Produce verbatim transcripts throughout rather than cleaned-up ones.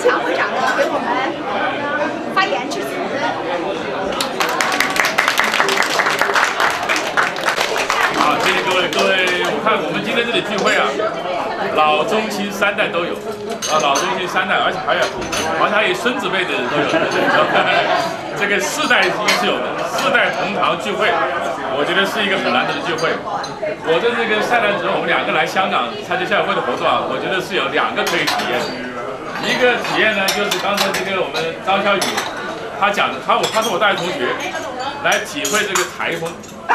强会长呢给我们发言致辞。 好，谢谢各位，各位，我看我们今天这里聚会啊，老中青三代都有，啊，老中青三代，而且还有，好像还有孙子辈的人都有，对不对？这个世代应该是有的，世代同堂聚会，我觉得是一个很难得的聚会。我这是跟赛兰子，我们两个来香港参加校友会的活动啊，我觉得是有两个可以体验。一个体验呢，就是刚才这个我们张小雨他讲的，他我他是我大学同学，来体会这个台风。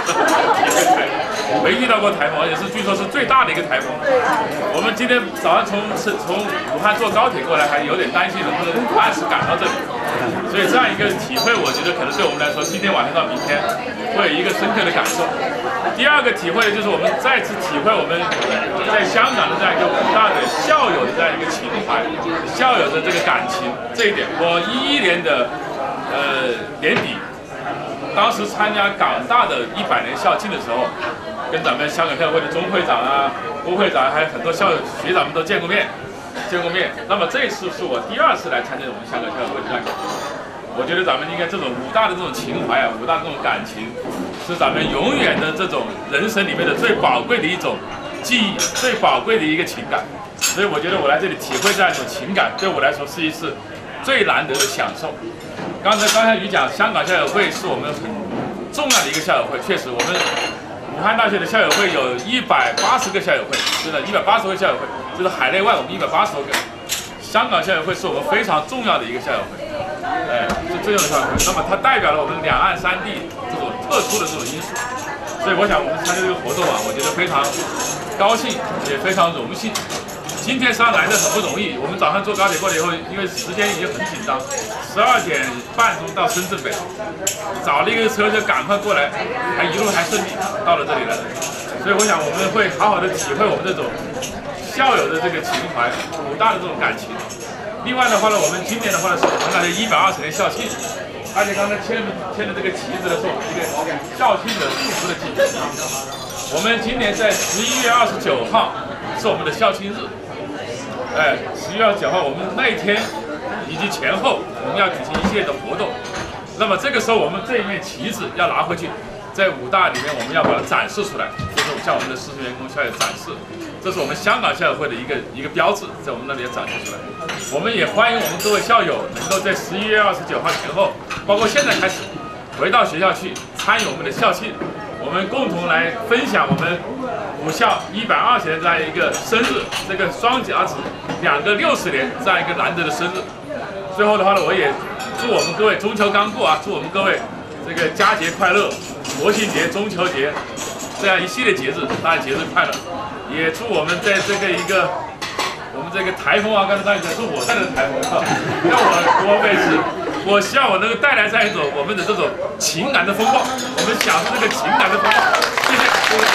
没遇到过台风，而且是据说是最大的一个台风。我们今天早上从从武汉坐高铁过来，还有点担心能不能按时赶到这里。所以这样一个体会，我觉得可能对我们来说，今天晚上到明天会有一个深刻的感受。第二个体会就是我们再次体会我们在香港的这样一个伟大的校友的这样一个情怀，校友的这个感情这一点。我一一年的呃年底。当时参加港大的一百年校庆的时候，跟咱们香港校友会的钟会长啊、郭会长，还有很多校友学长们都见过面，见过面。那么这次是我第二次来参加我们香港校友会的这样一个，我觉得咱们应该这种武大的这种情怀啊，武大的这种感情，是咱们永远的这种人生里面的最宝贵的一种记忆，最宝贵的一个情感。所以我觉得我来这里体会这样一种情感，对我来说是一次最难得的享受。刚才刚才宇讲，香港校友会是我们很重要的一个校友会。确实，我们武汉大学的校友会有一百八十个校友会，真的，一百八十个校友会，这是海内外我们一百八十多个。香港校友会是我们非常重要的一个校友会，哎，是重要的校友会。那么它代表了我们两岸三地这种特殊的这种因素。所以我想，我们参加这个活动啊，我觉得非常高兴，也非常荣幸。今天上来的很不容易，我们早上坐高铁过来以后，因为时间已经很紧张，十二点半钟到深圳北，找了一个车就赶快过来，还一路还顺利到了这里来。所以我想我们会好好的体会我们这种校友的这个情怀，武大的这种感情。另外的话呢，我们今年的话呢是我们大学一百二十年校庆，而且刚才牵牵的这个旗子呢是我们一个校庆的祝福的旗帜。我们今年在十一月二十九号是我们的校庆日。哎，十一月九号，我们那一天以及前后，我们要举行一系列的活动。那么这个时候，我们这一面旗子要拿回去，在武大里面，我们要把它展示出来，就是向我们的师生员工校友展示。这是我们香港校友会的一个一个标志，在我们那里要展示出来。我们也欢迎我们各位校友能够在十一月二十九号前后，包括现在开始，回到学校去参与我们的校庆。我们共同来分享我们武校一百二十年这样一个生日，这个双甲子两个六十年这样一个难得的生日。最后的话呢，我也祝我们各位中秋刚过啊，祝我们各位这个佳节快乐，国庆节、中秋节这样一系列节日，大家节日快乐。也祝我们在这个一个我们这个台风啊，刚才大家讲是我带来的台风啊，让我我每次。我希望我能够带来这样一种我们的这种情感的风暴，我们享受这个情感的风暴。谢谢。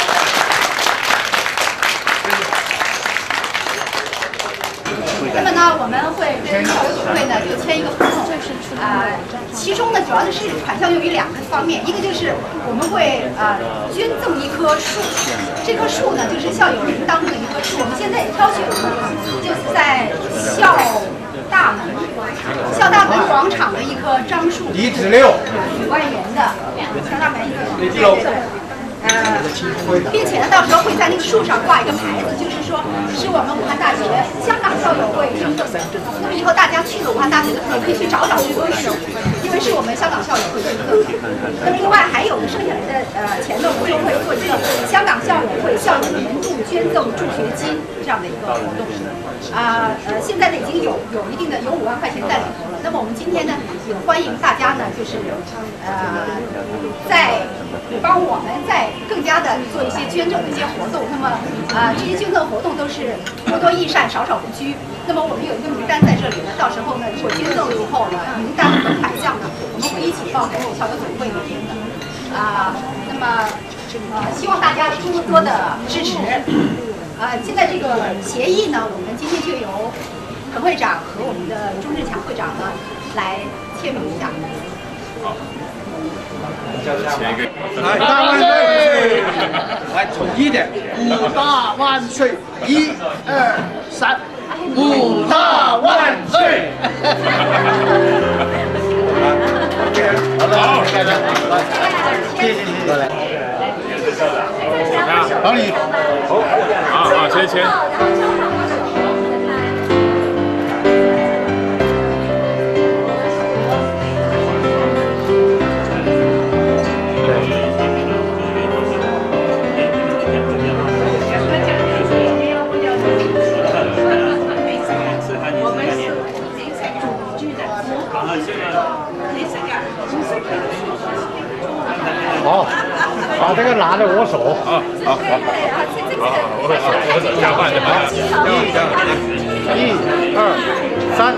那么呢，我们会跟校友组会呢就签一个合同，呃，其中呢主要的是款项用于两个方面，一个就是我们会呃捐赠一棵树，这棵树呢就是校友铃当中的一棵树，我们现在也挑选了，就是在校大门。校大门广场的一棵樟树， 一指六， 五万元的校大门一棵，呃，并且呢，到时候会在那个树上挂一个牌子，就是说是我们武汉大学香港校友会捐赠的。那么以后大家去了武汉大学的时候，可以去找找这棵树，因为是我们香港校友会捐赠的。那么另外还有剩下来的呃钱呢，我们就会做一个香港校友会校友年度捐赠助学金这样的一个活动。啊呃，现在呢已经有有一定的有五万块钱在里头了。那么我们今天呢也欢迎大家呢，就是呃在帮我们再更加的做一些捐赠的一些活动。那么啊、呃、这些捐赠活动都是多多益善，少少不拘。那么我们有一个名单在这里呢，到时候呢如果捐赠以后呢，名单和款项呢，我们会一起报给校友总会里面的啊、呃。那么呃希望大家多多的支持。呃，现在这个协议呢，我们今天就由彭会长和我们的钟志强会长呢来签名一下。 好，签一个。 来，大万岁！来，统一点，五大万岁！一、二、三。 武大万岁！好了，好，谢谢谢谢，过来。好，你，好， 好好，签签。 好，把这个拿在我手。 好，好，好，好，好，我我手交换，交换， 一、二、三。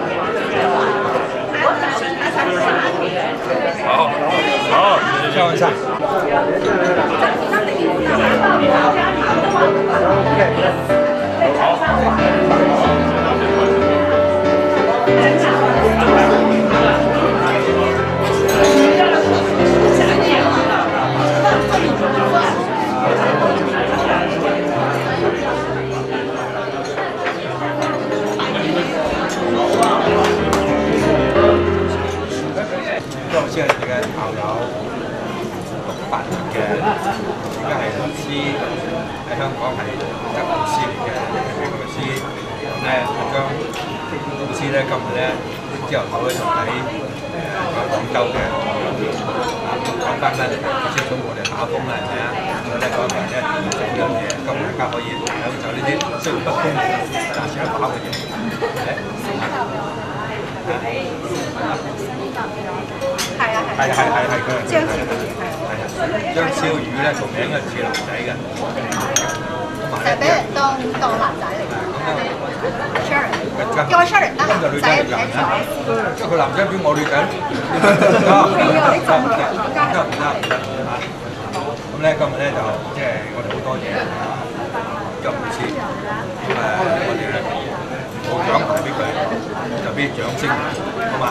好，好，交换一下。 即係你嘅校友六八年嘅，而家係老師喺香港係執老師嚟嘅，係個老師。咁咧，將老師咧今日咧朝頭早咧就喺誒廣州嘅。講翻咧，接咗我哋下一封啦，係咪啊？所以咧嗰一日咧做呢樣嘢，今日大家可以享受呢啲雖然不公賺錢一飽嘅嘢。 係啊係係係係係佢張少宇係張少宇咧個名係似男仔嘅， 成日俾人當當男仔嚟嘅。Sharon，叫我 Sharon 得啦，仔 X S。 即係佢男仔比我女仔。 係啊，你就唔得唔得唔得唔得嚇！咁咧今日咧就即係我哋好多謝張老師，誒我哋咧冇獎牌俾佢，就俾掌聲，好嘛？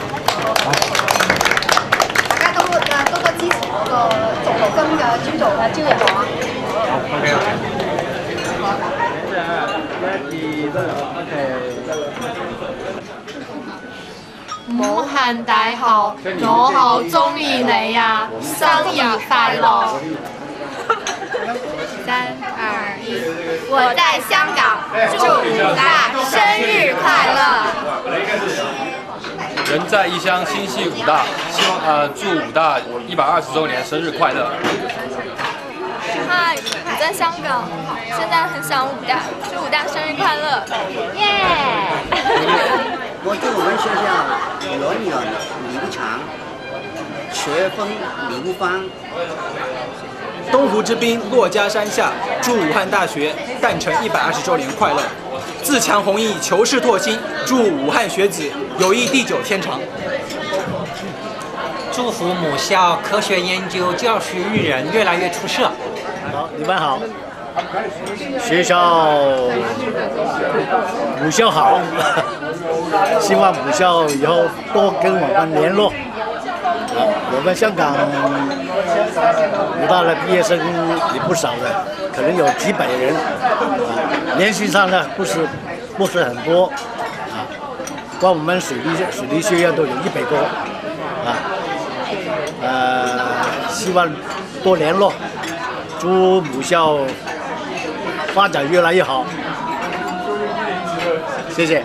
大家都誒多多支持嗰個逐鹿金嘅專做嘅招人王啊！ 好 ，OK OK。 武漢大學，我好中意你呀！生日快樂！三二一，我在香港，祝武大生日快樂！ 人在異鄉，心繫武大，希望呃祝武大一百二十週年生日快樂！ 嗨，我在香港，現在很想武大，祝武大生日快樂！耶！ 我祝我們學校永遠名長，學風流芳。 東湖之濱，珞珈山下，祝武漢大學誕辰一百二十週年快樂！自強弘毅，求是拓新，祝武漢學子友誼地久天長。 祝福母校科學研究、教學育人越來越出色。 好，你們好。學校母校好，希望母校以後多跟我們聯絡。我們香港武大的畢業生也不少的，可能有幾百人，啊，連續上呢不是不是很多，啊，光我們水利水利學院都有一百多，啊，呃，希望多聯絡，祝母校發展越來越好，謝謝。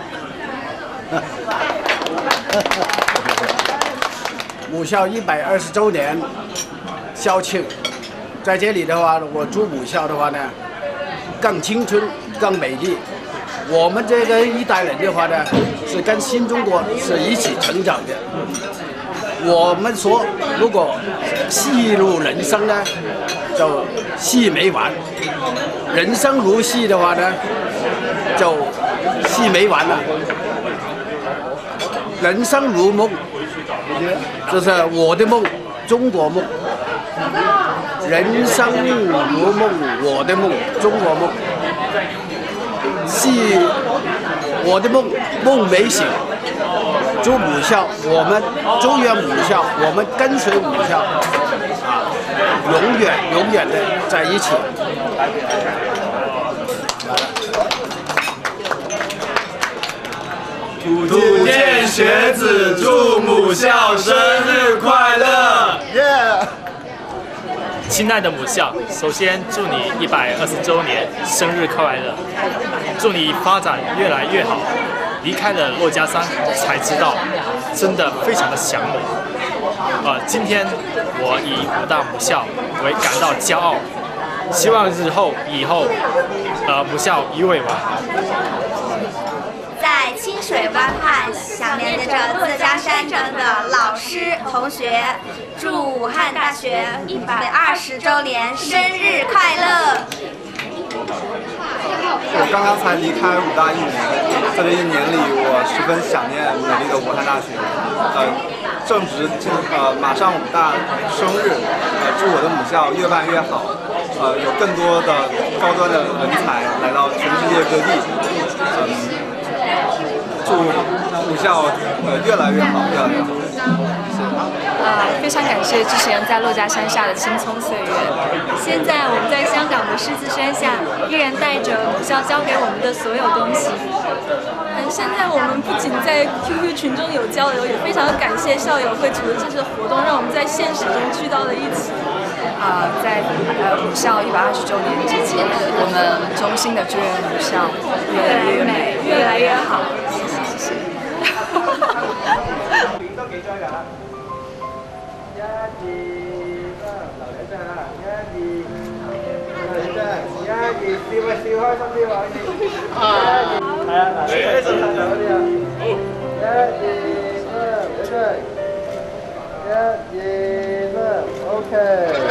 母校一百二十周年校庆，在这里的话，我祝母校的话呢，更青春、更美丽。我们这个一代人的话呢，是跟新中国是一起成长的。我们说，如果戏如人生呢，就戏没完；人生如戏的话呢，就戏没完了。人生如梦。这是我的梦，中国梦。人生如梦，我的梦，中国梦。戏，我的梦，梦没醒。祝母校，我们祝愿母校，我们跟随母校，啊，永远永远的在一起。 土建学子祝母校生日快乐！耶！ 亲爱的母校，首先祝你一百二十周年生日快乐，祝你发展越来越好。离开了珞珈山，才知道真的非常的祥美。呃，今天我以武大母校为感到骄傲，希望日后以后，呃，母校一为完。 在清水湾畔，想念着珞珈山城的老师同学，祝武汉大学一百二十周年生日快乐！ 我刚刚才离开武大一年，在这一年里，我十分想念美丽的武汉大学。呃，正值呃马上武大生日，呃，祝我的母校越办越好，呃，有更多的高端的人才来到全世界各地。嗯、呃，祝母校呃越来越好，越来越好。 呃，非常感谢之前在珞珈山下的青葱岁月。 现在我们在香港的狮子山下，依然带着母校教给我们的所有东西。 嗯，现在我们不仅在 Q Q 群中有交流，也非常感谢校友会组织这次活动，让我们在现实中聚到了一起。 啊、呃，在呃母校一百二十周年之际，我们衷心的祝愿母校越来越美， 越来越好。 谢谢谢谢。 一、二、三，留一陣啊！一、二，留一陣，一、二，笑啊笑開心啲話。一、二，係啊，嗱，你喺度拍就嗰啲啊。一、二、三，留一陣。一、二、三，OK。